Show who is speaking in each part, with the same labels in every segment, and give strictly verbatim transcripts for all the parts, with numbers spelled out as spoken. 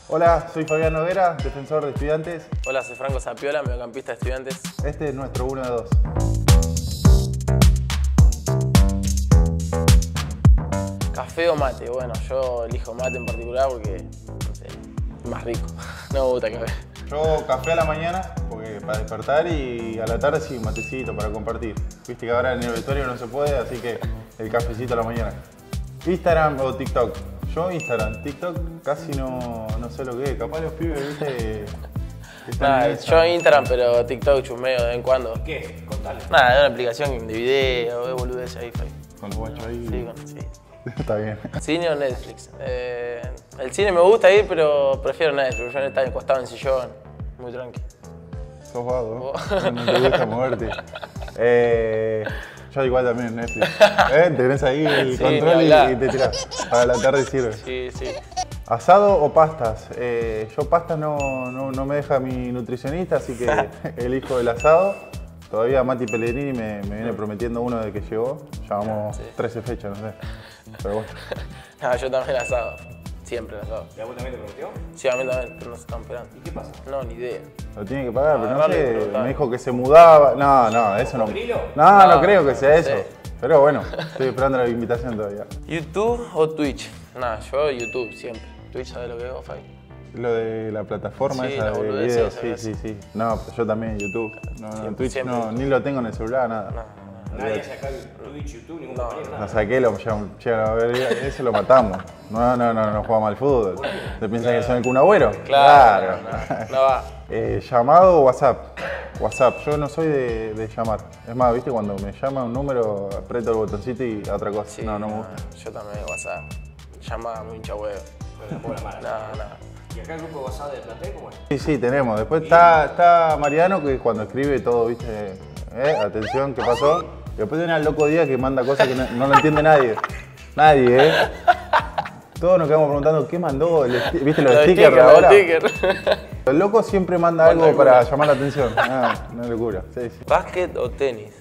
Speaker 1: Hola, soy Fabián Noguera, defensor de Estudiantes.
Speaker 2: Hola, soy Franco Zapiola, mediocampista de Estudiantes.
Speaker 1: Este es nuestro uno de dos.
Speaker 2: ¿Café o mate? Bueno, yo elijo mate en particular porque, no sé, es más rico. No me gusta café.
Speaker 1: Yo café a la mañana, porque para despertar, y a la tarde sí, matecito para compartir. Viste que ahora en el vestuario no se puede, así que el cafecito a la mañana. Instagram o TikTok. Yo Instagram, TikTok casi no, no sé lo que es. Capaz los pibes, viste,
Speaker 2: Nah, yo Instagram, pero TikTok chusmeo de vez en cuando.
Speaker 3: ¿Qué? Contale.
Speaker 2: Nada, es una aplicación de video, de boludez ahí, Fai.
Speaker 1: Con los guachos ahí.
Speaker 2: Sí, con, sí.
Speaker 1: Está bien.
Speaker 2: ¿Cine o Netflix? Eh, el cine me gusta ir, pero prefiero Netflix. Yo estar acostado en sillón, muy tranqui.
Speaker 1: Sos vago, ¿no? No te gusta moverte. Eh, yo igual también Netflix. ¿Eh? Tenés ahí el
Speaker 2: Sí,
Speaker 1: control y,
Speaker 2: ni
Speaker 1: y te tirás. Para la tarde sirve.
Speaker 2: Sí, sí.
Speaker 1: ¿Asado o pastas? Eh, yo pastas no, no, no me deja mi nutricionista, así que elijo el asado. Todavía Mati Pellegrini me, me viene prometiendo uno de que llegó. Llevamos
Speaker 2: Sí.
Speaker 1: trece fechas, no sé. Pero bueno.
Speaker 2: No, yo también asado. Siempre asado.
Speaker 3: ¿Y a vos también te prometió?
Speaker 2: Sí, a mí también, pero no se están esperando.
Speaker 3: ¿Y qué pasa?
Speaker 2: No, ni idea.
Speaker 1: Lo tiene que pagar, pero no
Speaker 2: Agarrarle y
Speaker 1: sé.
Speaker 2: preguntar.
Speaker 1: Me dijo que se mudaba. No, no, eso no.
Speaker 3: ¿Cocodrilo?
Speaker 1: No, no,
Speaker 2: No,
Speaker 1: creo que sea
Speaker 2: no
Speaker 1: eso.
Speaker 2: sé.
Speaker 1: Pero bueno, estoy esperando la invitación todavía.
Speaker 2: ¿YouTube o Twitch? Nada, yo YouTube siempre. Twitch, ¿sabes lo que es, Fai?
Speaker 1: Lo de la plataforma
Speaker 2: Sí,
Speaker 1: esa
Speaker 2: la
Speaker 1: de
Speaker 2: boludez
Speaker 1: videos,
Speaker 2: esa,
Speaker 1: sí,
Speaker 2: esa.
Speaker 1: sí, sí. No, pero yo también YouTube. No, no,
Speaker 2: Siempre,
Speaker 1: Twitch
Speaker 2: siempre
Speaker 1: no,
Speaker 2: YouTube.
Speaker 1: ni lo tengo en el celular, nada.
Speaker 2: No,
Speaker 3: Nadie saca el Twitch, YouTube, ningún
Speaker 2: No,
Speaker 3: compañero,
Speaker 1: Lo
Speaker 3: nada.
Speaker 1: saqué, lo llegan llegan a ver, ese lo matamos. No, no, no, no juega mal fútbol. ¿Te piensas que son el Kun Agüero?
Speaker 2: Claro, no, no va.
Speaker 1: Eh, ¿Llamado o WhatsApp? WhatsApp, yo no soy de, de llamar. Es más, viste, cuando me llama un número, aprieto el botoncito y a otra cosa.
Speaker 2: Sí,
Speaker 1: no, no me gusta.
Speaker 2: Yo también, WhatsApp. Llamada muy hincha huevo.
Speaker 3: Pero después la mala.
Speaker 2: Nada, nada.
Speaker 3: ¿Y acá el grupo WhatsApp de plantel cómo es?
Speaker 1: Sí, sí, tenemos. Después está, está Mariano, que cuando escribe todo, viste, eh, atención, ¿qué pasó? Y después tiene al loco Díaz que manda cosas que no, no lo entiende nadie. Nadie, ¿eh? Todos nos quedamos preguntando qué mandó, el sti- ¿viste los
Speaker 2: Los
Speaker 1: stickers de
Speaker 2: stickers,
Speaker 1: ahora?
Speaker 2: los stickers.
Speaker 1: El loco siempre manda
Speaker 2: Manda
Speaker 1: algo para
Speaker 2: locura.
Speaker 1: llamar la atención. Ah, una locura. Sí, sí.
Speaker 2: ¿Básquet o tenis?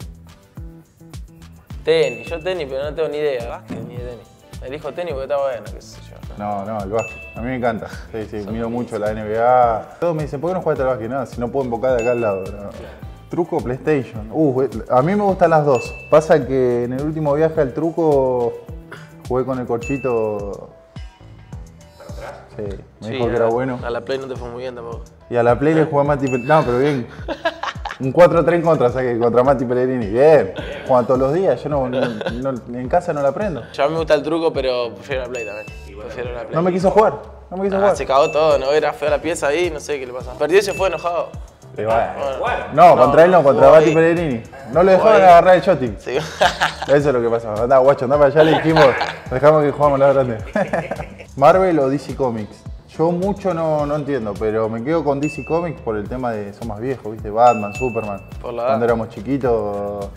Speaker 2: Tenis, yo tenis, pero no tengo ni idea. Básquet ni de tenis. Elijo tenis porque está bueno, qué sé yo.
Speaker 1: No, no, el básquet. A mí me encanta. Sí, sí, miro mucho la N B A. Todos me dicen, ¿por qué no jugaste al básquet? No, si no puedo invocar de acá al lado. No. Truco o PlayStation. Uh, a mí me gustan las dos. Pasa que en el último viaje al truco jugué con el corchito.
Speaker 3: ¿Para atrás?
Speaker 1: Sí, me
Speaker 2: Sí,
Speaker 1: dijo que
Speaker 2: a
Speaker 1: era
Speaker 2: la-
Speaker 1: bueno.
Speaker 2: A la Play no te fue muy bien tampoco.
Speaker 1: Y a la Play le jugué a Mati Pellegrini. No, pero bien. Un cuatro tres en contra, saqué contra Mati Pellegrini. Bien. Juegan todos los días. Yo no, no- no- en casa no la aprendo.
Speaker 2: Yo a mí me gusta el truco, pero prefiero la Play también. Prefiero la Play.
Speaker 1: No me quiso jugar. No me quiso
Speaker 2: Ah,
Speaker 1: jugar.
Speaker 2: se cagó todo, no era fea la pieza ahí, no sé qué le pasa. Perdió y se fue enojado.
Speaker 1: Y bueno.
Speaker 3: Bueno,
Speaker 1: No,
Speaker 2: No,
Speaker 1: contra él no, contra
Speaker 2: jugó
Speaker 1: Mati
Speaker 2: ahí.
Speaker 1: Pellegrini. No le dejaban
Speaker 2: ahí.
Speaker 1: agarrar el shotting.
Speaker 2: Sí.
Speaker 1: Eso es lo que pasaba. Andá, guacho, andá para allá, le dijimos, dejamos que jugamos la grande. ¿Marvel o D C Comics? Yo mucho no, no entiendo, pero me quedo con D C Comics por el tema de son más viejos, ¿viste? Batman, Superman.
Speaker 2: Por la edad.
Speaker 1: Cuando éramos chiquitos.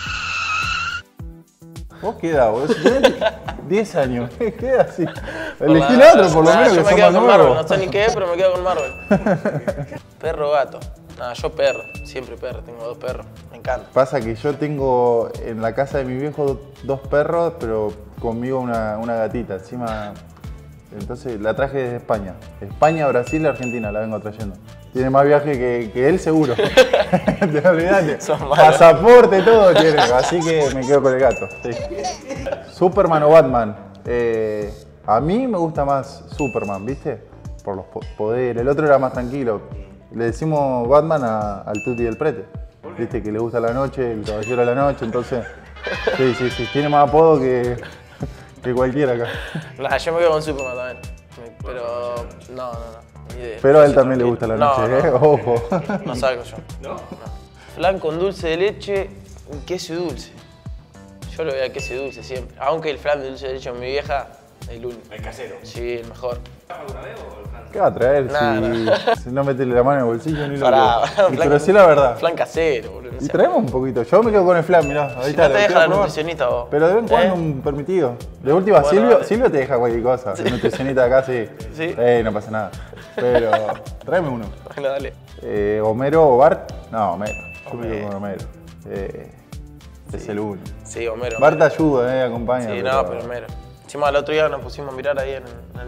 Speaker 1: ¿Vos qué edad, vos? Tenés diez años. ¿Qué edad así? Elegí
Speaker 2: la-
Speaker 1: el otro, por lo
Speaker 2: Nah,
Speaker 1: menos,
Speaker 2: yo
Speaker 1: que
Speaker 2: me
Speaker 1: son
Speaker 2: quedo
Speaker 1: más
Speaker 2: con Marvel,
Speaker 1: nuevos.
Speaker 2: no sé ni qué es, pero me quedo con Marvel. Perro o gato. Nada, yo perro, siempre perro, tengo dos perros, me encanta.
Speaker 1: Pasa que yo tengo en la casa de mi viejo do- dos perros, pero conmigo una, una gatita. Encima, entonces la traje desde España. España, Brasil, Argentina la vengo trayendo. Tiene más viaje que, que él seguro. Te olvidaste.
Speaker 2: Son malos.
Speaker 1: Pasaporte, todo tiene. Así que me quedo con el gato. Sí. Superman o Batman. Eh, a mí me gusta más Superman, ¿viste? Por los po- poderes. El otro era más tranquilo. Le decimos Batman a- al Tuti del Prete. Viste que le gusta la noche, el caballero de la noche, entonces. Sí, sí, sí. Tiene más apodo que, que cualquiera acá.
Speaker 2: Nah, yo me quedo con Superman también. Me- Pero no, no, no, ni idea.
Speaker 1: Pero a él
Speaker 2: Yo
Speaker 1: también le
Speaker 2: tranquilo.
Speaker 1: gusta la
Speaker 2: No,
Speaker 1: noche, ¿eh?
Speaker 2: no,
Speaker 1: Ojo.
Speaker 2: no salgo yo.
Speaker 3: ¿no?
Speaker 2: Flan con dulce de leche, queso y dulce. Yo lo veo a queso y dulce siempre. Aunque el flan de dulce de leche con mi vieja, el único.
Speaker 3: El casero.
Speaker 2: Sí, el mejor.
Speaker 3: ¿Alguna vez o el Fran?
Speaker 1: ¿Qué va a traer
Speaker 2: Nah,
Speaker 1: si, si no meterle la mano en el bolsillo ni lo
Speaker 2: Pará,
Speaker 1: que- Y
Speaker 2: flan-
Speaker 1: Pero sí la verdad.
Speaker 2: Flan casero, boludo. no
Speaker 1: Y
Speaker 2: sé.
Speaker 1: traemos un poquito. Yo me quedo con el flan, mirá. Ahí
Speaker 2: Si
Speaker 1: está.
Speaker 2: no
Speaker 1: lo
Speaker 2: te deja
Speaker 1: quiero
Speaker 2: la
Speaker 1: probar.
Speaker 2: nutricionista vos.
Speaker 1: Pero de vez en cuando
Speaker 2: ¿Eh?
Speaker 1: un permitido. De última,
Speaker 2: Bueno,
Speaker 1: Silvio,
Speaker 2: dale.
Speaker 1: Silvio te deja cualquier cosa. El nutricionista acá sí.
Speaker 2: Sí.
Speaker 1: Eh, no pasa nada. Pero tráeme uno.
Speaker 2: Bueno, dale.
Speaker 1: Eh, ¿Homero o Bart? No, Homero. Yo me quedo
Speaker 2: Homero.
Speaker 1: con Homero. Eh, Es el uno.
Speaker 2: Sí, Homero.
Speaker 1: Bart te ayuda, eh, acompaña.
Speaker 2: Sí, no, pero Homero. Encima el otro día nos pusimos a mirar ahí en, en el viaje.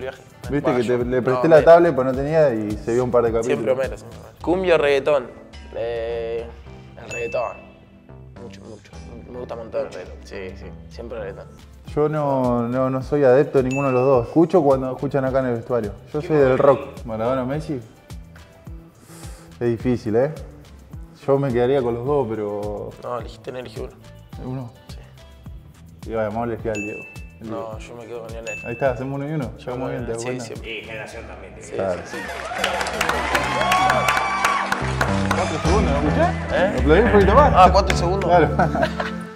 Speaker 1: Viste que te-
Speaker 2: yo-
Speaker 1: le presté
Speaker 2: no,
Speaker 1: la
Speaker 2: me-
Speaker 1: tablet, pero no tenía y se vio un par de capítulos.
Speaker 2: Siempre Homero, siempre Homero. Cumbia o reggaetón. Eh, el reggaetón. Mucho, mucho. Me gusta un montón el reggaetón. Sí, sí. Siempre reggaetón.
Speaker 1: Yo no, no, no soy adepto de ninguno de los dos. Escucho cuando escuchan acá en el vestuario. Yo soy del rock. Maradona, Messi. Es difícil, ¿eh? Yo me quedaría con los dos, pero...
Speaker 2: No, elegiste, no elegí uno.
Speaker 1: ¿Uno?
Speaker 2: Sí.
Speaker 1: Y vamos a elegir al Diego. El Diego.
Speaker 2: No, yo me quedo con Lionel.
Speaker 1: Ahí está, hacemos uno y uno. Llegamos bien, ¿te das
Speaker 2: Sí,
Speaker 1: cuenta?
Speaker 2: siempre.
Speaker 3: Y generación también. tiene
Speaker 2: Sí,
Speaker 3: que
Speaker 1: Claro.
Speaker 2: sí, sí.
Speaker 1: Cuatro segundos, ¿no escuché?
Speaker 2: ¿Eh?
Speaker 1: ¿Aplaudí un poquito más?
Speaker 2: Ah, cuatro segundos.
Speaker 1: Claro.